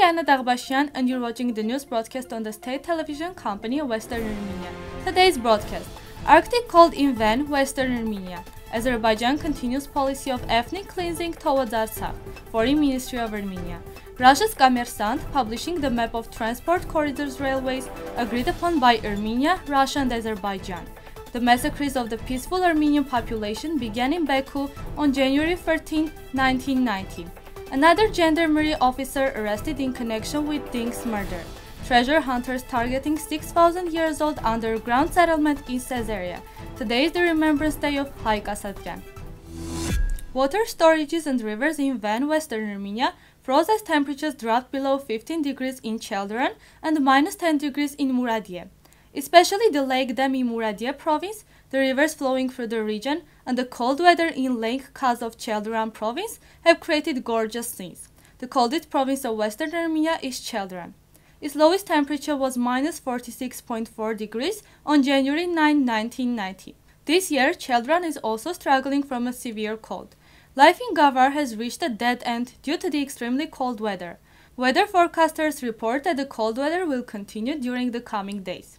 Yana Dagbashian, and you're watching the news broadcast on the state television company of Western Armenia. Today's broadcast: Arctic cold in Van, Western Armenia. Azerbaijan continues policy of ethnic cleansing towards Artsakh. Foreign Ministry of Armenia. Russia's Kommersant publishing the map of transport corridors railways agreed upon by Armenia, Russia, and Azerbaijan. The massacres of the peaceful Armenian population began in Baku on January 13, 1990. Another gendarmerie officer arrested in connection with Dink's murder. Treasure hunters targeting 6,000 years old underground settlement in Caesarea. Today is the Remembrance Day of Haik Asadyan. Water storages and rivers in Van, Western Armenia froze as temperatures dropped below 15 degrees in Chaldiran and minus 10 degrees in Muradye. Especially the Lake Dam in Muradye province, the rivers flowing through the region, and the cold weather in Lake Kaz of Chaldiran province have created gorgeous scenes. The coldest province of Western Armenia is Chaldiran. Its lowest temperature was minus 46.4 degrees on January 9, 1990. This year, Chaldiran is also struggling from a severe cold. Life in Gavar has reached a dead end due to the extremely cold weather. Weather forecasters report that the cold weather will continue during the coming days.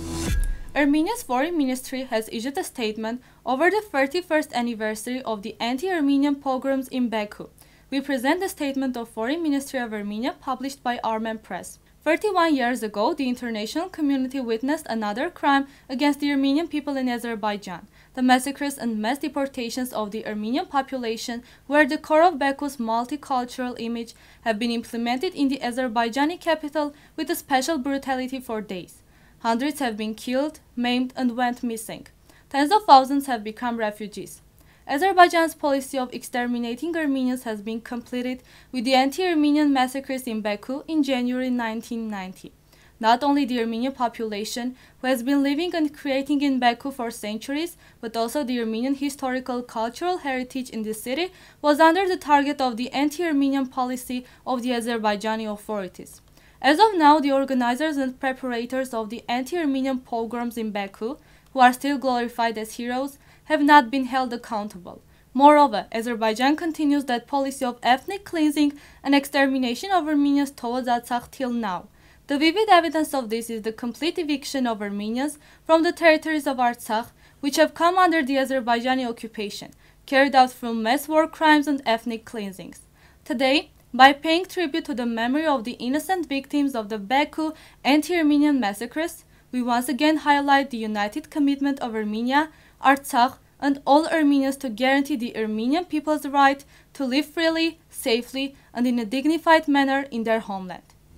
Armenia's foreign ministry has issued a statement over the 31st anniversary of the anti-Armenian pogroms in Baku. We present the statement of Foreign Ministry of Armenia published by Armen Press. 31 years ago, the international community witnessed another crime against the Armenian people in Azerbaijan, the massacres and mass deportations of the Armenian population, where the core of Baku's multicultural image have been implemented in the Azerbaijani capital with a special brutality for days. Hundreds have been killed, maimed, and went missing. Tens of thousands have become refugees. Azerbaijan's policy of exterminating Armenians has been completed with the anti-Armenian massacres in Baku in January 1990. Not only the Armenian population, who has been living and creating in Baku for centuries, but also the Armenian historical cultural heritage in the city was under the target of the anti-Armenian policy of the Azerbaijani authorities. As of now, the organizers and preparators of the anti-Armenian pogroms in Baku, who are still glorified as heroes, have not been held accountable. Moreover, Azerbaijan continues that policy of ethnic cleansing and extermination of Armenians towards Artsakh till now. The vivid evidence of this is the complete eviction of Armenians from the territories of Artsakh, which have come under the Azerbaijani occupation, carried out through mass war crimes and ethnic cleansings. Today, by paying tribute to the memory of the innocent victims of the Baku anti-Armenian massacres, we once again highlight the united commitment of Armenia, Artsakh, and all Armenians to guarantee the Armenian people's right to live freely, safely, and in a dignified manner in their homeland.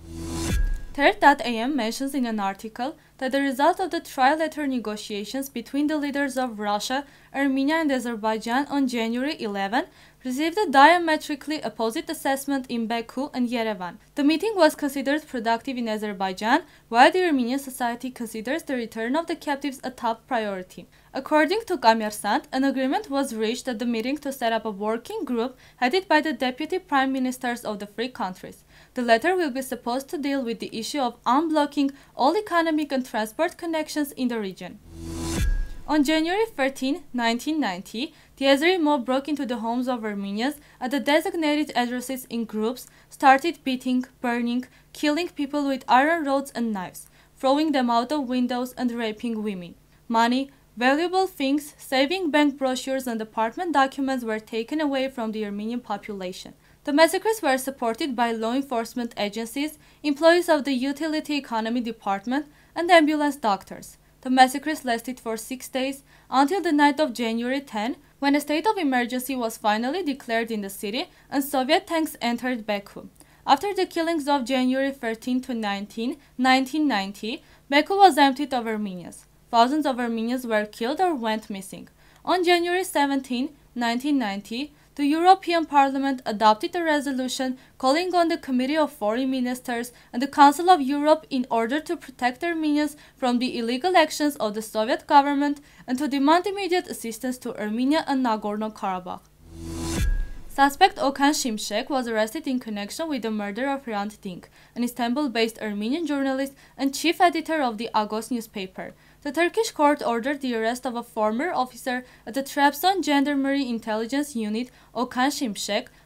Third.am mentions in an article that the result of the trilateral negotiations between the leaders of Russia, Armenia, and Azerbaijan on January 11 received a diametrically opposite assessment in Baku and Yerevan. The meeting was considered productive in Azerbaijan, while the Armenian society considers the return of the captives a top priority. According to Kommersant, an agreement was reached at the meeting to set up a working group headed by the deputy prime ministers of the three countries. The latter will be supposed to deal with the issue of unblocking all economic and transport connections in the region. On January 13, 1990, the Azeri mob broke into the homes of Armenians at the designated addresses in groups, started beating, burning, killing people with iron rods and knives, throwing them out of windows and raping women. Money, valuable things, saving bank brochures and apartment documents were taken away from the Armenian population. The massacres were supported by law enforcement agencies, employees of the Utility Economy Department, and ambulance doctors. The massacres lasted for 6 days until the night of January 10, when a state of emergency was finally declared in the city and Soviet tanks entered Baku. After the killings of January 13 to 19, 1990, Baku was emptied of Armenians. Thousands of Armenians were killed or went missing. On January 17, 1990, the European Parliament adopted a resolution calling on the Committee of Foreign Ministers and the Council of Europe in order to protect Armenians from the illegal actions of the Soviet government and to demand immediate assistance to Armenia and Nagorno-Karabakh. Suspect Okan Shimshek was arrested in connection with the murder of Hrant Dink, an Istanbul-based Armenian journalist and chief editor of the Agos newspaper. The Turkish court ordered the arrest of a former officer at the Trabzon Gendarmerie Intelligence Unit, Okan Shimshek,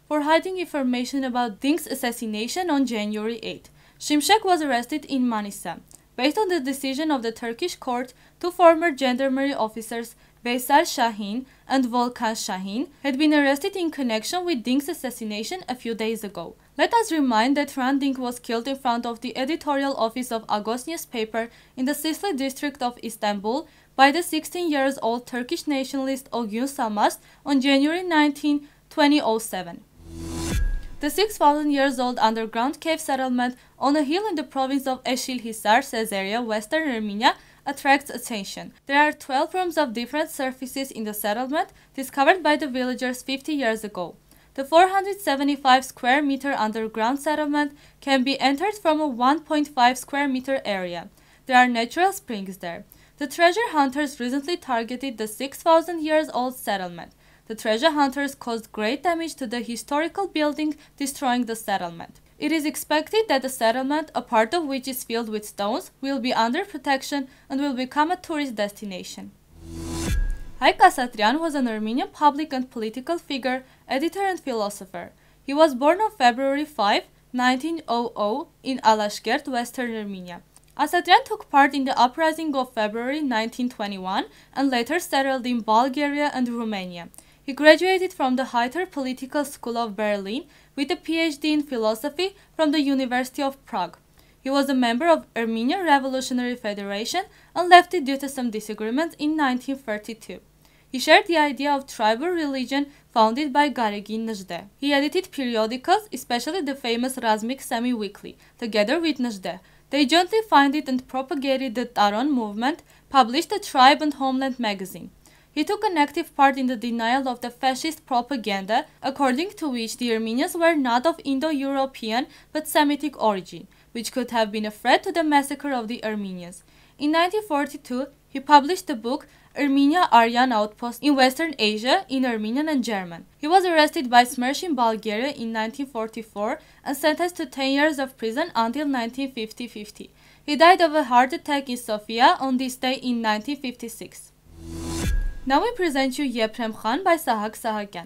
for hiding information about Dink's assassination on January 8. Şimşek was arrested in Manisa. Based on the decision of the Turkish court, two former gendarmerie officers, Veysel Şahin and Volkan Şahin, had been arrested in connection with Dink's assassination a few days ago. Let us remind that Hrant Dink was killed in front of the editorial office of Agos newspaper in the Sisli district of Istanbul by the 16-year-old Turkish nationalist Ogün Samast on January 19, 2007. The 6,000-year-old underground cave settlement on a hill in the province of Eşilhisar, Caesarea, Western Armenia, attracts attention. There are 12 rooms of different surfaces in the settlement, discovered by the villagers 50 years ago. The 475 square meter underground settlement can be entered from a 1.5 square meter area. There are natural springs there. The treasure hunters recently targeted the 6,000-year-old settlement. The treasure hunters caused great damage to the historical building, destroying the settlement. It is expected that the settlement, a part of which is filled with stones, will be under protection and will become a tourist destination. Haik Asatryan was an Armenian public and political figure, editor and philosopher. He was born on February 5, 1900 in Alashkert, Western Armenia. Asatryan took part in the uprising of February 1921 and later settled in Bulgaria and Romania. He graduated from the Higher Political School of Berlin with a PhD in philosophy from the University of Prague. He was a member of Armenian Revolutionary Federation and left it due to some disagreements in 1932. He shared the idea of tribal religion founded by Garegin Nezhde. He edited periodicals, especially the famous Razmik Semi-Weekly, together with Nezhde. They jointly founded and propagated the Taron movement, published the Tribe and Homeland magazine. He took an active part in the denial of the fascist propaganda, according to which the Armenians were not of Indo-European but Semitic origin, which could have been a threat to the massacre of the Armenians. In 1942, he published the book Armenia Aryan Outpost in Western Asia in Armenian and German. He was arrested by Smersh in Bulgaria in 1944 and sentenced to 10 years of prison until 1950. He died of a heart attack in Sofia on this day in 1956. Now we present you Yeprem Khan by Sahak Sahakyan.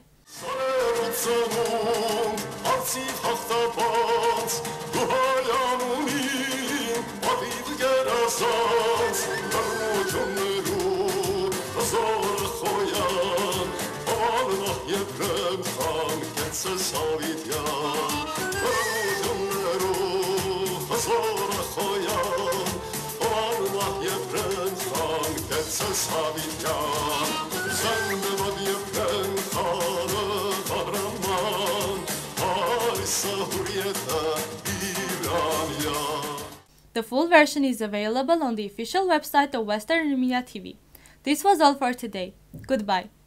The full version is available on the official website of Western Armenia TV. This was all for today. Goodbye.